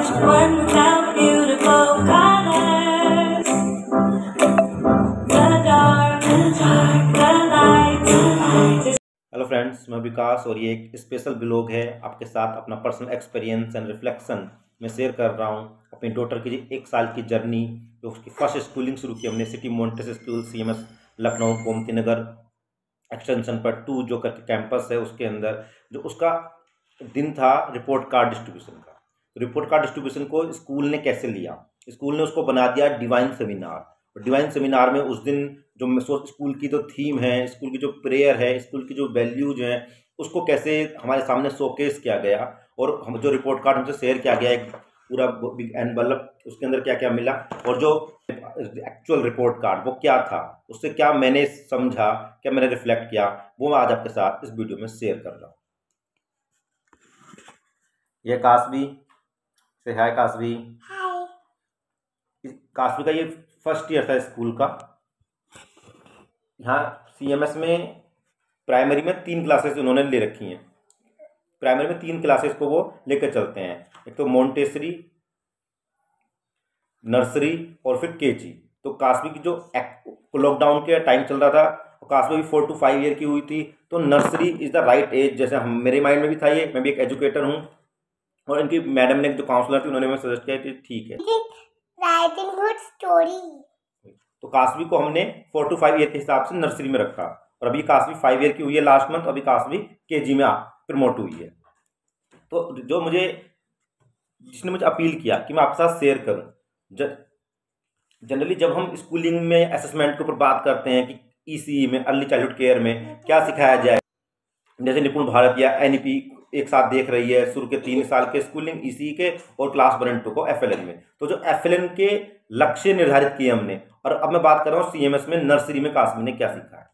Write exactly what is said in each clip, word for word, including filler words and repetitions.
one without beautiful colors. The dark, the dark, the light, the light. Hello friends, मैं विकास और ये एक special blog है आपके साथ अपना पर्सनल एक्सपीरियंस एंड रिफ्लेक्शन में शेयर कर रहा हूँ। अपनी डॉटर की एक साल की जर्नी, जो उसकी फर्स्ट स्कूलिंग शुरू की हमने city montessori school C M S Lucknow Gomti Nagar extension पर टू जो करके कैंपस है, उसके अंदर जो उसका दिन था रिपोर्ट कार्ड डिस्ट्रीब्यूशन का। तो रिपोर्ट कार्ड डिस्ट्रीब्यूशन को स्कूल ने कैसे लिया, स्कूल ने उसको बना दिया डिवाइन सेमिनार। और डिवाइन सेमिनार में उस दिन जो स्कूल की जो थीम है, स्कूल की जो प्रेयर है, स्कूल की जो वैल्यूज हैं, उसको कैसे हमारे सामने शोकेस किया गया। और हम जो रिपोर्ट कार्ड हमसे शेयर किया गया, एक पूरा बिग एनवलप, उसके अंदर क्या क्या मिला और जो एक्चुअल रिपोर्ट कार्ड वो क्या था, उससे क्या मैंने समझा, क्या मैंने रिफ्लेक्ट किया, वो मैं आज आपके साथ इस वीडियो में शेयर कर रहा हूँ। यह कासवी से हाय कासवी। कासवी का ये फर्स्ट ईयर था स्कूल का। यहाँ सी एम एस में प्राइमरी में तीन क्लासेस उन्होंने ले रखी हैं। प्राइमरी में तीन क्लासेस को वो लेकर चलते हैं, एक तो मोन्टेसरी, नर्सरी और फिर के जी। तो कासवी की जो लॉकडाउन के टाइम चल रहा था, कासवी भी फोर टू फाइव ईयर की हुई थी, तो nursery is the right age. जैसे हम मेरे माइंड में भी था, ये मैं भी एक एजुकेटर हूँ और इनकी मैडम ने जो काउंसलर थी उन्होंने मैं सजेस्ट किया कि ठीक है राइटिंग गुड स्टोरी। तो कासवी को हमने फोर टू फाइव ईयर के हिसाब से नर्सरी में रखा। और अभी कासवी फाइव ईयर की हुई है लास्ट मंथ, अभी कासवी के जी में प्रमोट हुई है। तो जो मुझे जिसने मुझे अपील किया कि मैं आपके साथ शेयर करूं, जनरली जब हम स्कूलिंग में असेसमेंट के ऊपर बात करते हैं कि ई सी ई में, अर्ली चाइल्डहुड केयर में क्या सिखाया जाए, जैसे निपुण भारत या एन ई पी एक साथ देख रही है शुरू के तीन साल के स्कूलिंग ई सी ई के और क्लास वन एंड टू को एफ एल एन में। तो जो एफ एल एन के लक्ष्य निर्धारित किए हमने, और अब मैं बात कर रहा हूँ सी एम एस में नर्सरी में कासवी ने क्या सीखा है।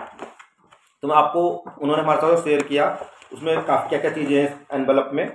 तो मैं आपको उन्होंने हमारे साथ शेयर किया, उसमें काफी क्या क्या चीजें हैं एनवलप में।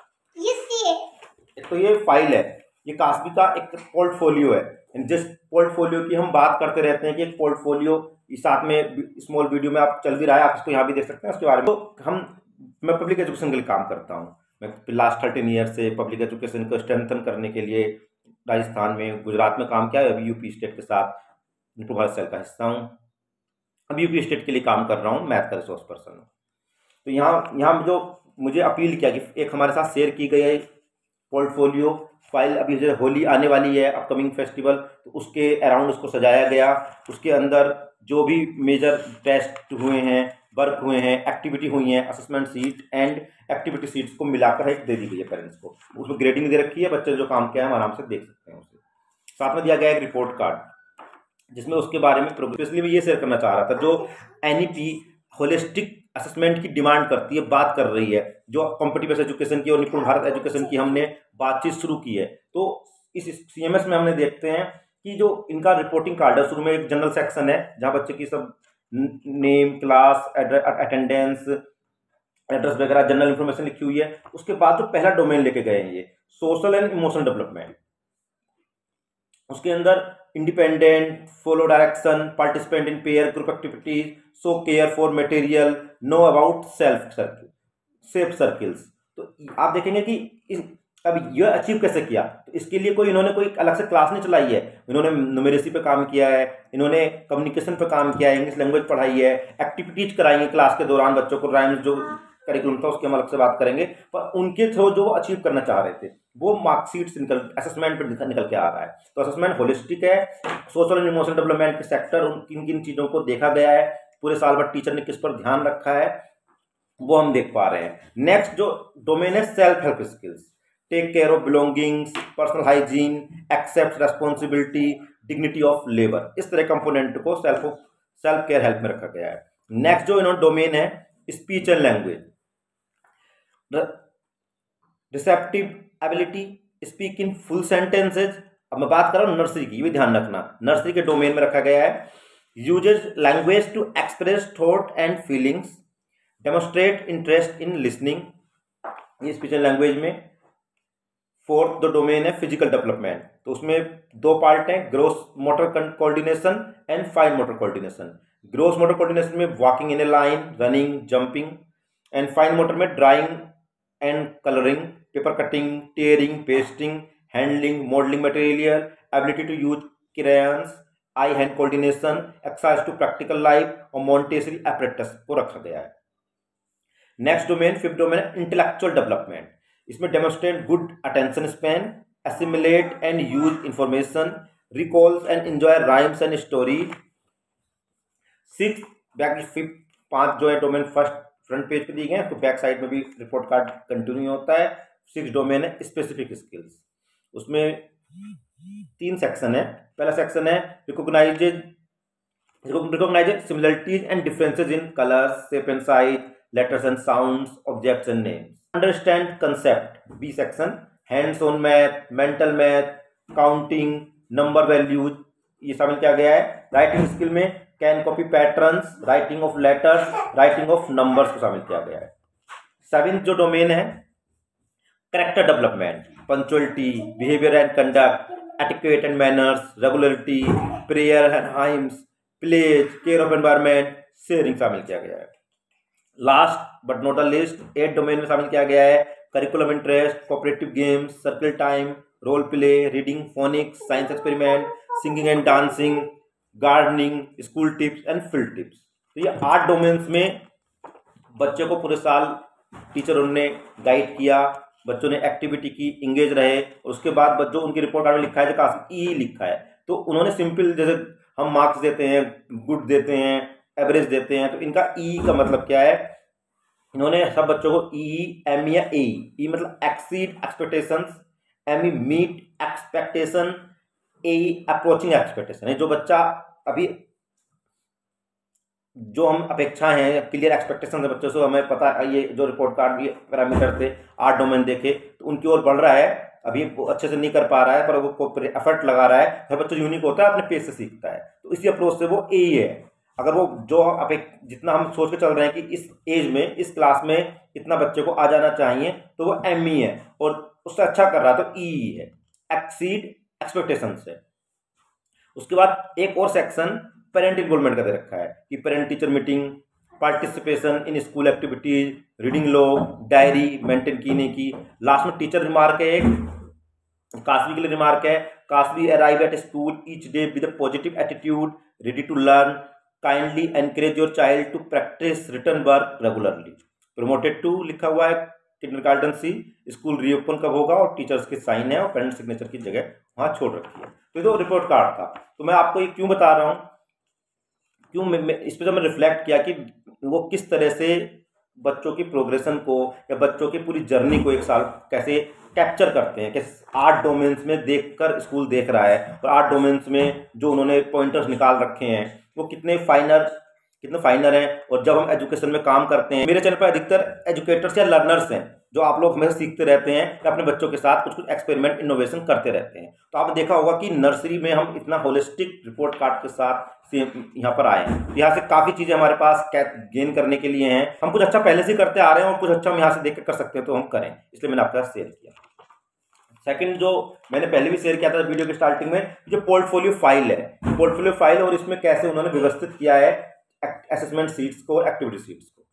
एक तो ये फाइल है, ये कासवी का एक पोर्टफोलियो है। जिस पोर्टफोलियो की हम बात करते रहते हैं कि एक पोर्टफोलियो इस साथ में स्मॉल वीडियो में आप चल भी रहा है, आप इसको यहाँ भी देख सकते हैं उसके बारे में। तो हम मैं पब्लिक एजुकेशन के लिए काम करता हूँ। मैं लास्ट थर्टीन ईयर से पब्लिक एजुकेशन को स्ट्रेंथन करने के लिए राजस्थान में, गुजरात में काम किया है। अभी यूपी स्टेट के साथ निपुण भारत सेल का हिस्सा हूँ। अभी यूपी स्टेट के लिए काम कर रहा हूँ, मैथ का रिसोर्स पर्सन हूँ। तो यहाँ यहाँ जो मुझे अपील किया कि एक हमारे साथ शेयर की गई है पोर्टफोलियो फाइल। अभी जो होली आने वाली है, अपकमिंग फेस्टिवल, तो उसके अराउंड उसको सजाया गया। उसके अंदर जो भी मेजर टेस्ट हुए हैं, वर्क हुए हैं, एक्टिविटी हुई हैं, assessment sheet and activity sheets को मिलाकर एक दे दी गई है पेरेंट्स को। उसमें ग्रेडिंग दे रखी है, बच्चे ने जो काम किया है हम आराम से देख सकते हैं उसे। साथ में दिया गया एक रिपोर्ट कार्ड जिसमें उसके बारे में प्रोग्रेस, इसलिए मैं ये शेयर करना चाह रहा था। जो N E P holistic assessment की डिमांड करती है, बात कर रही है, जो कॉम्पिटिटिव एजुकेशन की और निपुण भारत एजुकेशन की हमने बातचीत शुरू की है। तो इस सी एम एस में हमने देखते हैं कि जो इनका रिपोर्टिंग कार्ड है, शुरू में एक जनरल सेक्शन है जहाँ बच्चे की सब नेम, क्लास, अटेंडेंस, एड्रेस वगैरह जनरल इंफॉर्मेशन लिखी हुई है। उसके बाद जो पहला डोमेन लेके गए हैं ये सोशल एंड इमोशनल डेवलपमेंट, उसके अंदर independent, follow direction, participant in pair group activities, show care for material, know about self circle, safe circles. तो आप देखेंगे कि इस अब यह अचीव कैसे किया। तो इसके लिए कोई इन्होंने कोई अलग से क्लास नहीं चलाई है। इन्होंने न्यूमेरेसी पे काम किया है, इन्होंने कम्युनिकेशन पे काम किया है, इंग्लिश लैंग्वेज पढ़ाई है, एक्टिविटीज कराई है क्लास के दौरान बच्चों को। राइम्स जो करिकुलम था उसके हम अलग से बात करेंगे, पर उनके थ्रू जो अचीव करना चाह रहे थे वो मार्कशीट निकल असेसमेंट पर निकल के आ रहा है। तो असेसमेंट होलिस्टिक है, सोशल एंड इमोशनल डेवलपमेंट के सेक्टर, उन किन किन चीज़ों को देखा गया है, पूरे साल भर टीचर ने किस पर ध्यान रखा है, वो हम देख पा रहे हैं। नेक्स्ट जो डोमेन है self help skills, take care of belongings, personal hygiene, accept responsibility, dignity of labour, इस तरह कंपोनेंट को सेल्फ सेल्फ केयर हेल्प में रखा गया है। नेक्स्ट जो इन्होंने डोमेन है speech and language, receptive ability, speak in full sentences. अब मैं बात कर रहा हूँ नर्सरी की, ये भी ध्यान रखना, नर्सरी के डोमेन में रखा गया है। Uses language to express thought and feelings, demonstrate interest in listening, ये स्पीच एंड लैंग्वेज में। फोर्थ जो डोमेन है फिजिकल डेवलपमेंट, तो उसमें दो पार्ट हैं, gross motor coordination and fine motor coordination. Gross motor coordination में walking in a line, running, jumping, and fine motor में drawing and colouring, paper cutting, tearing, pasting, handling, modelling material, ability to use crayons, eye hand coordination, exercise two practical life और Montessori apparatus को रखा गया है। Next domain, fifth domain है intellectual development. इसमें demonstrate good attention span, assimilate and use information, recalls and enjoy rhymes and story। Six back fifth पांच जो है डोमेन फर्स्ट फ्रंट पेज पे दिए गए हैं, तो बैक साइड में भी रिपोर्ट कार्ड कंटिन्यू होता है। सिक्स डोमेन है स्पेसिफिक स्किल्स। उसमें तीन सेक्शन है। पहला सेक्शन है recognise recognise similarities and differences in colours, shape and size, letters and sounds, objects and names. Understand concept, B section. Hands on math, mental math, counting, number values ये शामिल किया गया है। राइटिंग स्किल में can copy patterns, writing of letters, writing of numbers को शामिल किया गया है। सेवेंथ जो डोमेन है character development, punctuality, behaviour and conduct, etiquette and manners, regularity, prayer and hymns, pledge, care of environment, sharing शामिल किया गया है। Last but not the least eight domain में शामिल किया गया है curriculum interest, cooperative games, circle time, role play, reading, phonics, science experiment, singing and dancing, gardening, school trips and field trips. तो ये आठ डोमेन्स में बच्चों को पूरे साल टीचर उन्होंने गाइड किया, बच्चों ने एक्टिविटी की, इंगेज रहे। उसके बाद बच्चों उनकी रिपोर्ट कार्ड में लिखा है जो काफी ई लिखा है, तो उन्होंने सिंपल जैसे हम मार्क्स देते हैं, गुड देते हैं, एवरेज देते हैं, तो इनका ई का मतलब क्या है, इन्होंने सब बच्चों को ई, एम या ए, ई मतलब exceed expectations, M E meet expectation, A approaching expectation है। जो बच्चा अभी जो हम अपेक्षा हैं, क्लियर एक्सपेक्टेशन है बच्चों से, हमें पता है ये जो रिपोर्ट कार्ड ये पैरामीटर थे आठ डोमेन देखे तो उनकी ओर बढ़ रहा है, अभी वो अच्छे से नहीं कर पा रहा है पर वो एफर्ट लगा रहा है। हर बच्चा यूनिक होता है, अपने पेज से सीखता है, तो इसी अप्रोच से वो ए ही है। अगर वो जो अपेक्ष जितना हम सोच के चल रहे हैं कि इस एज में इस क्लास में इतना बच्चे को आ जाना चाहिए, तो वो एम ई है और उससे अच्छा कर रहा है तो ई है, एक्सीड एक्सपेक्टेशन से। उसके बाद एक और सेक्शन पेरेंट इन्वॉल्वमेंट का दे रखा है कि parent teacher meeting, participation in school activities, reading log, diary maintain कीने की। लास्ट में टीचर रिमार्क है, एक कासवी के लिए रिमार्क है, Kasvi arrive at school each day with a positive attitude, ready to learn, kindly encourage your child to practise written work regularly. Promoted to लिखा हुआ है किंडरगार्टन सी, स्कूल रीओपन कब होगा और टीचर्स के साइन है और पेरेंट सिग्नेचर की जगह वहाँ छोड़ रखी है। तो ये तो रिपोर्ट कार्ड था। तो मैं आपको ये क्यों बता रहा हूँ, क्यों मैं, मैं इस पर जब मैं रिफ्लेक्ट किया कि वो किस तरह से बच्चों की प्रोग्रेशन को या बच्चों की पूरी जर्नी को एक साल कैसे कैप्चर करते हैं, कैसे आठ डोमेन्स में देखकर स्कूल देख रहा है और आठ डोमेन्स में जो उन्होंने पॉइंटर्स निकाल रखे हैं वो कितने फाइनर कितने फाइनर हैं। और जब हम एजुकेशन में काम करते हैं, मेरे चैनल पर अधिकतर एजुकेटर्स या लर्नर्स हैं जो आप लोग हमेशा सीखते रहते हैं कि अपने बच्चों के साथ कुछ कुछ एक्सपेरिमेंट इनोवेशन करते रहते हैं। तो आपने देखा होगा कि नर्सरी में हम इतना होलिस्टिक रिपोर्ट कार्ड के साथ से यहाँ पर आए हैं। यहाँ से काफ़ी चीज़ें हमारे पास गेन करने के लिए हैं। हम कुछ अच्छा पहले से करते आ रहे हैं और कुछ अच्छा हम यहाँ से देख कर सकते हैं तो हम करें, इसलिए मैंने आपके साथ शेयर किया। सेकंड जो मैंने पहले भी शेयर किया था वीडियो के स्टार्टिंग में, जो पोर्टफोलियो फाइल है, पोर्टफोलियो फाइल और इसमें कैसे उन्होंने व्यवस्थित किया है असेसमेंट सीट्स को और एक्टिविटी सीट्स को।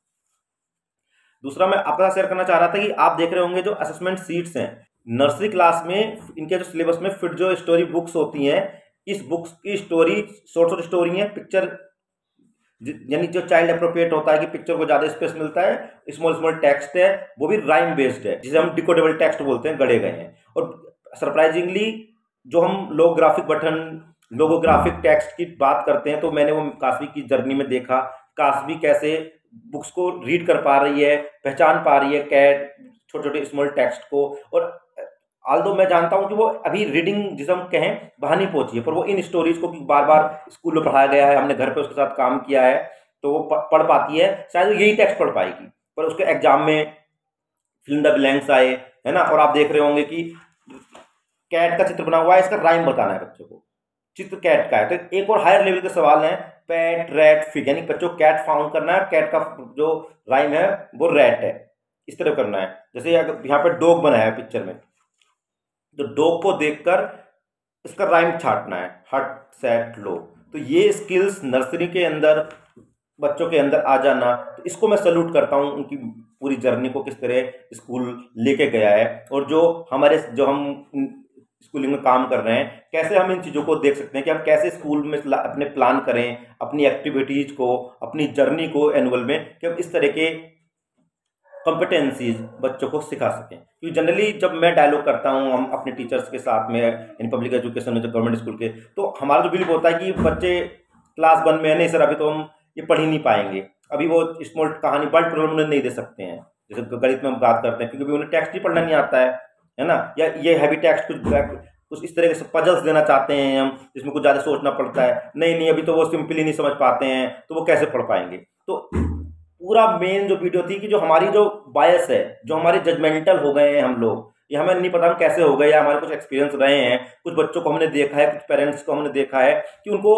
दूसरा मैं आपके साथ शेयर करना चाह रहा था कि आप देख रहे होंगे जो असेसमेंट सीट्स हैं नर्सरी क्लास में, इनके जो सिलेबस में फिट जो स्टोरी बुक्स होती हैं, इस बुक्स की स्टोरी शॉर्ट शॉर्ट स्टोरी है, पिक्चर यानी जो चाइल्ड अप्रोप्रिएट होता है कि पिक्चर को ज़्यादा स्पेस मिलता है, स्मॉल स्मॉल टेक्स्ट है, वो भी राइम बेस्ड है जिसे हम डिकोडेबल टेक्स्ट बोलते हैं, गढ़े गए हैं। और सरप्राइजिंगली जो हम लोगोग्राफिक बटन लोगोग्राफिक टेक्स्ट की बात करते हैं तो मैंने वो कासवी की जर्नी में देखा, कासवी कैसे बुक्स को रीड कर पा रही है, पहचान पा रही है कैट छोटे छोटे स्मॉल टेक्स्ट को। और आल्दो मैं जानता हूं कि वो अभी रीडिंग जिसे हम कहें वहाँ नहीं पहुंची है, पर वो इन स्टोरीज को बार बार स्कूल में पढ़ाया गया है, हमने घर पे उसके साथ काम किया है तो वो पढ़ पाती है, शायद वो यही टेक्स्ट पढ़ पाएगी। पर उसके एग्जाम में फिल इन द ब्लैंक्स आए है ना। और आप देख रहे होंगे कि कैट का चित्र बना हुआ है, इसका राइम बताना है बच्चों को, चित्र कैट का है। तो एक और हायर लेवल के सवाल हैं, पैट रैट फिग, यानी बच्चों को कैट फाउंड करना है, कैट का जो राइम है वो रैट है, इस तरह करना है। जैसे यहाँ पे डॉग बनाया है पिक्चर में, तो डॉग को देखकर इसका राइम छाटना है, हट सेट लो। तो ये स्किल्स नर्सरी के अंदर बच्चों के अंदर आ जाना, तो इसको मैं सैल्यूट करता हूँ उनकी पूरी जर्नी को किस तरह स्कूल लेके गया है, और जो हमारे जो हम स्कूलिंग में काम कर रहे हैं कैसे हम इन चीज़ों को देख सकते हैं कि हम कैसे स्कूल में अपने प्लान करें अपनी एक्टिविटीज़ को, अपनी जर्नी को एनुअल में, कि हम इस तरह के कॉम्पिटेंसीज बच्चों को सिखा सकें। क्योंकि जनरली जब मैं डायलॉग करता हूँ हम अपने टीचर्स के साथ में इन पब्लिक एजुकेशन में, जो गवर्नमेंट स्कूल के, तो हमारा जो बिलीव होता है कि बच्चे क्लास वन में है, नहीं सर अभी तो हम ये पढ़ ही नहीं पाएंगे, अभी वो स्मॉल कहानी वर्ड प्रॉब्लम उन्हें नहीं दे सकते हैं, जैसे गणित में हम बात करते हैं, क्योंकि उन्हें टेक्स्ट ही पढ़ना नहीं आता है है ना, या ये हैवी टेक्स्ट कुछ कुछ इस तरह के पजल्स देना चाहते हैं हम, जिसमें कुछ ज़्यादा सोचना पड़ता है, नहीं नहीं अभी तो वो सिंपली नहीं समझ पाते हैं, तो वो कैसे पढ़ पाएंगे। तो पूरा मेन जो वीडियो थी कि जो हमारी जो बायस है, जो हमारे जजमेंटल हो गए हैं हम लोग, ये हमें नहीं पता हम कैसे हो गए, या हमारे कुछ एक्सपीरियंस रहे हैं, कुछ बच्चों को हमने देखा है, कुछ पेरेंट्स को हमने देखा है कि उनको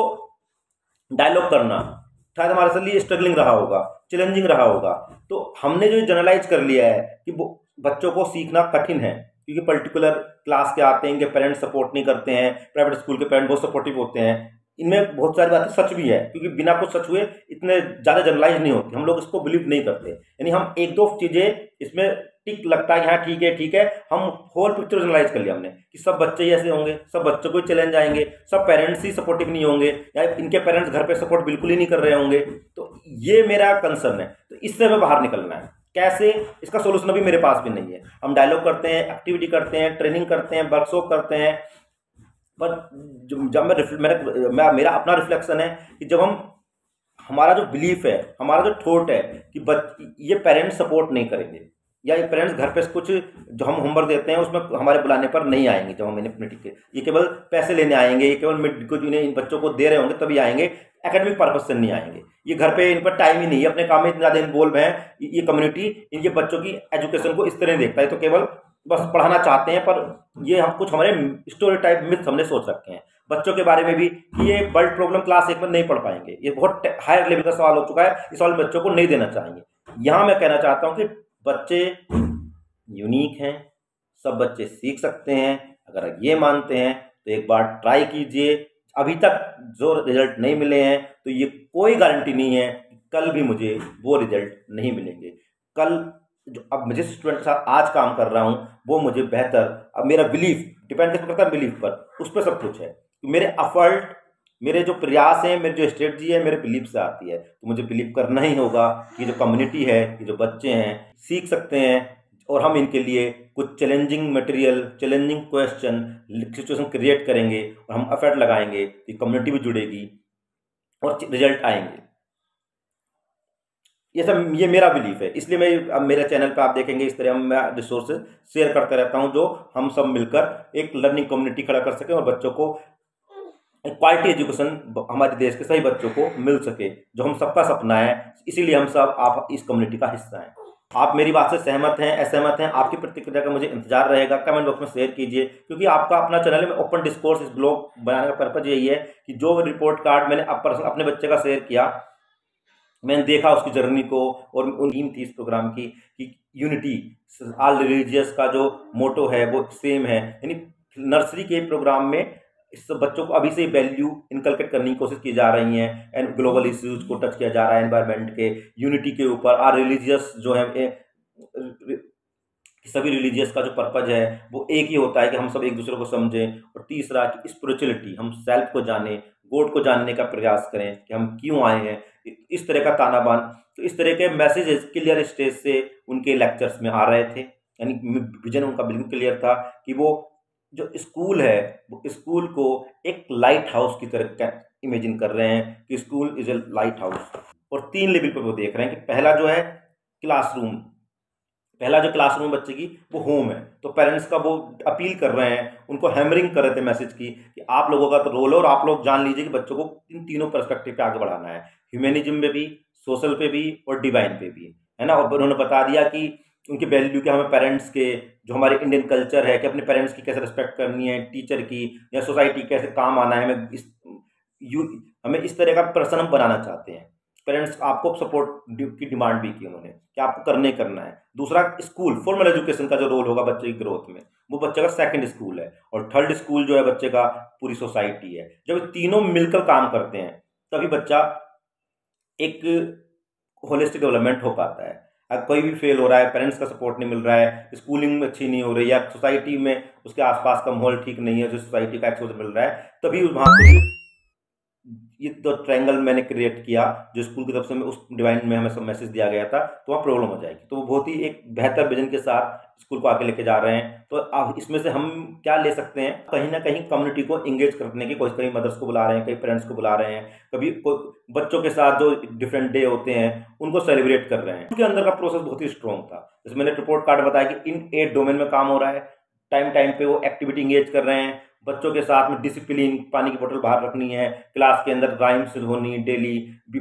डायलॉग करना शायद हमारे लिए स्ट्रगलिंग रहा होगा, चैलेंजिंग रहा होगा। तो हमने जो जनरलाइज कर लिया है कि वो बच्चों को सीखना कठिन है, क्योंकि पर्टिकुलर क्लास के आते हैं, इनके पेरेंट्स सपोर्ट नहीं करते हैं, प्राइवेट स्कूल के पेरेंट्स बहुत सपोर्टिव होते हैं, इनमें बहुत सारी बातें सच भी है, क्योंकि बिना कुछ सच हुए इतने ज़्यादा जनरलाइज नहीं होती, हम लोग इसको बिलीव नहीं करते। यानी हम एक दो चीज़ें इसमें टिक लगता है कि हाँ ठीक है ठीक है, हम होल पिक्चर जनरलाइज कर लिया हमने कि सब बच्चे ही ऐसे होंगे, सब बच्चों को चैलेंज आएंगे, सब पेरेंट्स ही सपोर्टिव नहीं होंगे, या इनके पेरेंट्स घर पे सपोर्ट बिल्कुल ही नहीं कर रहे होंगे। तो ये मेरा कंसर्न है, तो इससे हमें बाहर निकलना है। कैसे, इसका सोल्यूशन अभी मेरे पास भी नहीं है। हम डायलॉग करते हैं, एक्टिविटी करते हैं, ट्रेनिंग करते हैं, वर्कशॉप करते हैं, पर जब मैं मेरा मैं मेरा अपना रिफ्लेक्शन है कि जब हम हमारा जो बिलीफ है, हमारा जो थॉट है कि बच ये पेरेंट्स सपोर्ट नहीं करेंगे, या ये पेरेंट्स घर पे कुछ जो हम होमवर्क देते हैं उसमें हमारे बुलाने पर नहीं आएंगे, जब हम इन्हें मीटिंग के ये केवल पैसे लेने आएंगे, ये केवल मिड को इन्हें इन बच्चों को दे रहे होंगे तभी आएंगे, एकेडमिक पर्पज से नहीं आएंगे, ये घर पे इन पर टाइम ही नहीं है, अपने काम में इतना ज़्यादा इन्वॉल्व है, ये कम्युनिटी इनके बच्चों की एजुकेशन को इस तरह देखता है, तो केवल बस पढ़ाना चाहते हैं। पर ये हम कुछ हमारे स्टोरी टाइप मिथ हमने सोच रखे हैं बच्चों के बारे में भी कि ये वर्ल्ड प्रॉब्लम क्लास एक में नहीं पढ़ पाएंगे, ये बहुत हायर लेवल का सवाल हो चुका है, इस सवाल बच्चों को नहीं देना चाहेंगे। यहाँ मैं कहना चाहता हूँ कि बच्चे यूनिक हैं, सब बच्चे सीख सकते हैं, अगर ये मानते हैं तो एक बार ट्राई कीजिए। अभी तक जो रिजल्ट नहीं मिले हैं तो ये कोई गारंटी नहीं है कि कल भी मुझे वो रिजल्ट नहीं मिलेंगे। कल जो अब जिस स्टूडेंट के साथ आज काम कर रहा हूँ वो मुझे बेहतर, अब मेरा बिलीफ डिपेंड करता है बिलीफ पर, उस पर सब कुछ है। मेरे एफर्ट, मेरे जो प्रयास हैं, मेरी जो स्ट्रेटजी है मेरे बिलीफ से आती है, तो मुझे बिलीव करना ही होगा कि जो कम्युनिटी है, कि जो बच्चे हैं सीख सकते हैं, और हम इनके लिए कुछ challenging material, challenging question, situation create करेंगे और हम एफर्ट लगाएंगे तो कम्युनिटी भी जुड़ेगी और रिजल्ट आएंगे। ये सब ये मेरा बिलीफ है, इसलिए मैं अब मेरे चैनल पे आप देखेंगे इस तरह मैं रिसोर्सेज शेयर करते रहता हूं, जो हम सब मिलकर एक लर्निंग कम्युनिटी खड़ा कर सकें और बच्चों को क्वालिटी एजुकेशन हमारे देश के सभी बच्चों को मिल सके, जो हम सबका सपना है। इसीलिए हम सब आप इस कम्युनिटी का हिस्सा हैं। आप मेरी बात से सहमत हैं, असहमत हैं, आपकी प्रतिक्रिया का मुझे इंतजार रहेगा, कमेंट बॉक्स में शेयर कीजिए, क्योंकि आपका अपना चैनल में ओपन डिस्कोर्स इस ब्लॉग बनाने का पर्पज यही है कि जो रिपोर्ट कार्ड मैंने अब पर्सनल अपने बच्चे का शेयर किया, मैंने देखा उसकी जर्नी को, और उन थीम थी इस प्रोग्राम की कि यूनिटी, ऑल रिलीजियस का जो मोटो है वो सेम है, यानी नर्सरी के प्रोग्राम में इस बच्चों को अभी से वैल्यू इनकलकेट करने की कोशिश की जा रही है, एंड ग्लोबल इश्यूज को टच किया जा रहा है, एनवायरनमेंट के, यूनिटी के ऊपर। आर रिलीजियस जो है ए, सभी रिलीजियस का जो पर्पज है वो एक ही होता है कि हम सब एक दूसरे को समझें, और तीसरा कि स्पिरिचुअलिटी, हम सेल्फ को जानें, गॉड को जानने का प्रयास करें कि हम क्यों आए हैं, इस तरह का ताना बान। तो इस तरह के मैसेजेस क्लियर स्टेज से उनके लेक्चर्स में आ रहे थे, यानी विजन उनका बिल्कुल क्लियर था कि वो जो स्कूल है वो स्कूल को एक लाइट हाउस की तरह इमेजिन कर रहे हैं कि school is a lighthouse. और तीन लेवल पर वो देख रहे हैं कि पहला जो है क्लासरूम, पहला जो क्लासरूम बच्चे की वो होम है, तो पेरेंट्स का वो अपील कर रहे हैं, उनको हैमरिंग कर रहे थे मैसेज की कि आप लोगों का तो रोल है और आप लोग जान लीजिए कि बच्चों को इन तीनों पर्सपेक्टिव पे आगे बढ़ाना है, ह्यूमैनिज्म पे भी, सोशल पे भी और डिवाइन पे भी, है ना। और उन्होंने बता दिया कि उनकी वैल्यू क्या, हमें पेरेंट्स के, जो हमारे इंडियन कल्चर है कि अपने पेरेंट्स की कैसे रिस्पेक्ट करनी है, टीचर की या सोसाइटी कैसे काम आना है, हमें इस यू हमें इस तरह का पर्सन हम बनाना चाहते हैं। पेरेंट्स आपको सपोर्ट की डिमांड भी की उन्होंने कि आपको करने करना है। दूसरा स्कूल, फॉर्मल एजुकेशन का जो रोल होगा बच्चे की ग्रोथ में, वो बच्चे का सेकंड स्कूल है, और थर्ड स्कूल जो है बच्चे का पूरी सोसाइटी है। जब तीनों मिलकर काम करते हैं तभी बच्चा एक होलिस्टिक डेवलपमेंट हो पाता है। अगर कोई भी फेल हो रहा है, पेरेंट्स का सपोर्ट नहीं मिल रहा है, स्कूलिंग अच्छी नहीं हो रही, या सोसाइटी में उसके आसपास का माहौल ठीक नहीं है, जो सोसाइटी का एक्सपोजर मिल रहा है, तभी वहाँ पर ये तो ट्रायंगल मैंने क्रिएट किया जो स्कूल की तरफ से उस डिवाइन में हमें सब मैसेज दिया गया था, तो वहाँ प्रॉब्लम हो जाएगी। तो वो बहुत ही एक बेहतर विजन के साथ स्कूल को आगे लेके जा रहे हैं। तो अब इसमें से हम क्या ले सकते हैं, कहीं ना कहीं कम्युनिटी को इंगेज करने की कोशिश, कहीं मदर्स को बुला रहे हैं, कहीं पेरेंट्स को बुला रहे हैं, कभी बच्चों के साथ जो डिफरेंट डे होते हैं उनको सेलिब्रेट कर रहे हैं। उनके अंदर का प्रोसेस बहुत ही स्ट्रॉन्ग था। जैसे मैंने रिपोर्ट कार्ड बताया कि इन एट डोमेन में काम हो रहा है, टाइम टाइम पे वो एक्टिविटी इंगेज कर रहे हैं, बच्चों के साथ में डिसिप्लिन, पानी की बोतल बाहर रखनी है, क्लास के अंदर राइम्स होनी daily,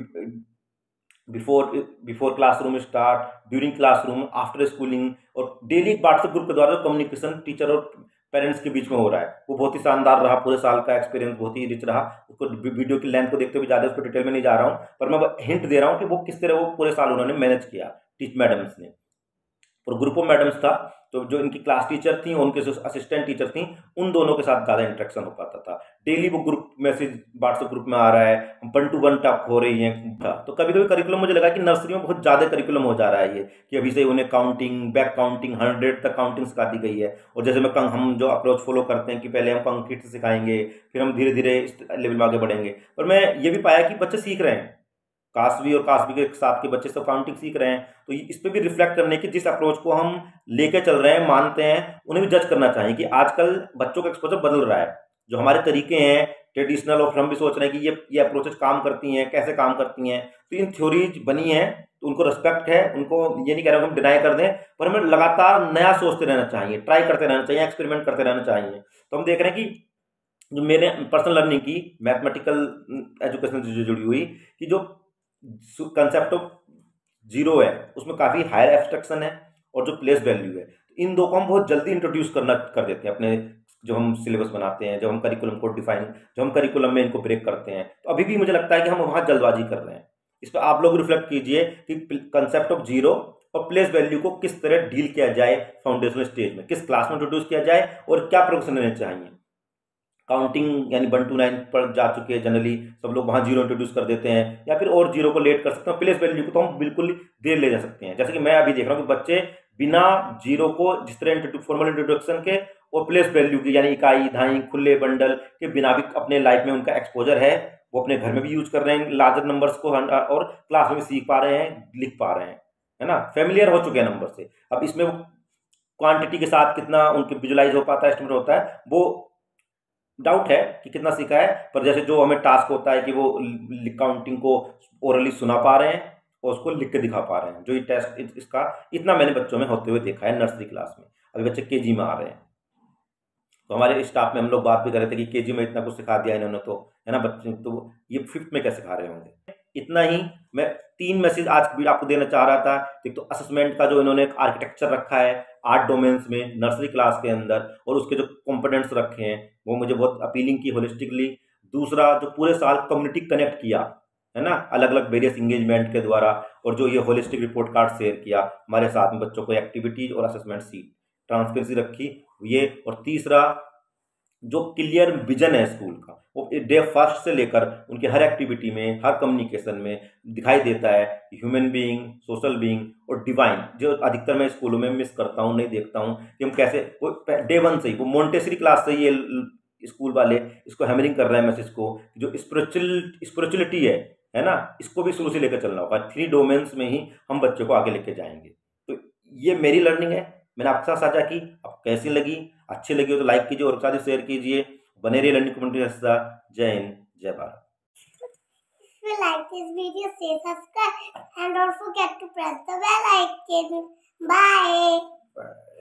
before before classroom start, during classroom, after schooling, और डेली व्हाट्सएप ग्रुप के द्वारा कम्युनिकेशन टीचर और पेरेंट्स के बीच में हो रहा है, वो बहुत ही शानदार रहा। पूरे साल का एक्सपीरियंस बहुत ही रिच रहा। उसको वीडियो की लेंथ को देखते हुए ज़्यादा उसको डिटेल में नहीं जा रहा हूँ, पर मैं हिंट दे रहा हूँ कि वो किस तरह वो पूरे साल उन्होंने मैनेज किया टीच मैडम्स ने। और ग्रुप ऑफ मैडम्स था, तो जो इनकी क्लास टीचर थी, उनके जो असिस्टेंट टीचर थी, उन दोनों के साथ ज़्यादा इंटरेक्शन हो पाता था। डेली वो ग्रुप मैसेज व्हाट्सएप ग्रुप में आ रहा है, वन टू वन टॉक हो रही है। तो कभी कभी करिकुलम मुझे लगा कि नर्सरी में बहुत ज़्यादा करिकुलम हो जा रहा है ये, कि अभी से उन्हें काउंटिंग, बैक काउंटिंग, हंड्रेड तक काउंटिंग सिखा दी गई है। और जैसे मैं हम जो अप्रोच फॉलो करते हैं कि पहले हम कंक्रीट से सिखाएंगे, फिर हम धीरे धीरे इस लेवल में आगे बढ़ेंगे। पर मैं ये भी पाया कि बच्चे सीख रहे हैं, कास्वी और कास्वी के साथ के बच्चे सब काउंटिंग सीख रहे हैं। तो इस पर भी रिफ्लेक्ट करने की, जिस अप्रोच को हम लेके चल रहे हैं, मानते हैं, उन्हें भी जज करना चाहिए कि आजकल बच्चों का एक्सपोजर बदल रहा है। जो हमारे तरीके हैं ट्रेडिशनल, और हम भी सोच रहे हैं कि ये ये अप्रोचेस काम करती हैं, कैसे काम करती हैं। तो इन थ्योरीज बनी हैं, तो उनको रिस्पेक्ट है, उनको ये नहीं कह रहा हूँ हम डिनाई कर दें, पर हमें लगातार नया सोचते रहना चाहिए, ट्राई करते रहना चाहिए, एक्सपेरिमेंट करते रहना चाहिए। तो हम देख रहे हैं कि जो मेरे पर्सनल लर्निंग की मैथमेटिकल एजुकेशन से जुड़ी हुई, कि जो कंसेप्ट ऑफ जीरो है उसमें काफ़ी हायर एब्स्ट्रैक्शन है, और जो प्लेस वैल्यू है, इन दो को हम बहुत जल्दी इंट्रोड्यूस करना कर देते हैं अपने जो हम सिलेबस बनाते हैं, जब हम करिकुलम को डिफाइन, जो हम करिकुलम में इनको ब्रेक करते हैं। तो अभी भी मुझे लगता है कि हम वहाँ जल्दबाजी कर रहे हैं। इस पर आप लोग रिफ्लेक्ट कीजिए कि कंसेप्ट ऑफ जीरो और प्लेस वैल्यू को किस तरह डील किया जाए फाउंडेशनल स्टेज में, किस क्लास में इंट्रोड्यूस किया जाए, और क्या प्रोग्रेशन लेने चाहिए। काउंटिंग यानी वन टू नाइन पर जा चुके हैं जनरली सब लोग, वहाँ जीरो इंट्रोड्यूस कर देते हैं, या फिर और जीरो को लेट कर सकते हैं। प्लेस वैल्यू को तो हम बिल्कुल देर ले जा सकते हैं। जैसे कि मैं अभी देख रहा हूँ कि बच्चे बिना जीरो को, जिस तरह फॉर्मल इंट्रोडक्शन के और प्लेस वैल्यू की, यानी इकाई, धाई, खुले बंडल के बिना भी अपने लाइफ में उनका एक्सपोजर है, वो अपने घर में भी यूज कर रहे हैं लार्जर नंबर्स को, और क्लास में भी सीख पा रहे हैं, लिख पा रहे हैं, है ना, फेमिलियर हो चुके हैं नंबर से। अब इसमें क्वांटिटी के साथ कितना उनके विजुलाइज हो पाता है, एस्टिमेट होता है, वो डाउट है कि कितना सीखा है। पर जैसे जो हमें टास्क होता है कि वो काउंटिंग को ओरली सुना पा रहे हैं और उसको लिख के दिखा पा रहे हैं, जो ये टेस्ट इसका इतना मैंने बच्चों में होते हुए देखा है नर्सरी क्लास में। अभी बच्चे केजी में आ रहे हैं, तो हमारे स्टाफ में हम लोग बात भी कर रहे थे कि केजी में इतना कुछ सिखा दिया इन्होंने, तो है ना बच्चे, तो ये फिफ्थ में क्या सिखा रहे होंगे। इतना ही मैं तीन मैसेज आज भी आपको देना चाह रहा था। एक तो असेसमेंट का जो इन्होंने एक आर्किटेक्चर रखा है आठ डोमेन्स में नर्सरी क्लास के अंदर, और उसके जो कंपोनेंट्स रखे हैं वो मुझे बहुत अपीलिंग की होलिस्टिकली। दूसरा, जो पूरे साल कम्युनिटी कनेक्ट किया, है ना, अलग अलग वेरियस इंगेजमेंट के द्वारा, और जो ये होलिस्टिक रिपोर्ट कार्ड शेयर किया हमारे साथ में बच्चों को, एक्टिविटीज और असेसमेंट सीट, ट्रांसपेरेंसी रखी ये। और तीसरा, जो क्लियर विजन है स्कूल का, वो डे फर्स्ट से लेकर उनके हर एक्टिविटी में, हर कम्युनिकेशन में दिखाई देता है। ह्यूमन बीइंग, सोशल बीइंग और डिवाइन, जो अधिकतर मैं स्कूलों में मिस करता हूँ, नहीं देखता हूँ कि हम कैसे, वो डे वन से ही, वो मोंटेसरी क्लास से ये स्कूल वाले इसको हैमरिंग कर रहे हैं मैसेज को, जो स्पिरिचुअल स्पिरिचुअलिटी है है ना, इसको भी शुरू से लेकर चलना होगा। थ्री डोमेन्स में ही हम बच्चों को आगे लेके जाएंगे। तो ये मेरी लर्निंग है, मैंने आपके साथ साझा की। अब कैसी लगी, अच्छी लगी हो तो लाइक कीजिए और साथ ही शेयर कीजिए। बने रहिए लर्निंग कम्युनिटी के साथ। जय हिंद, जय Bharat. If you like this video, say subscribe and don't forget to press the bell icon. Bye. Bye.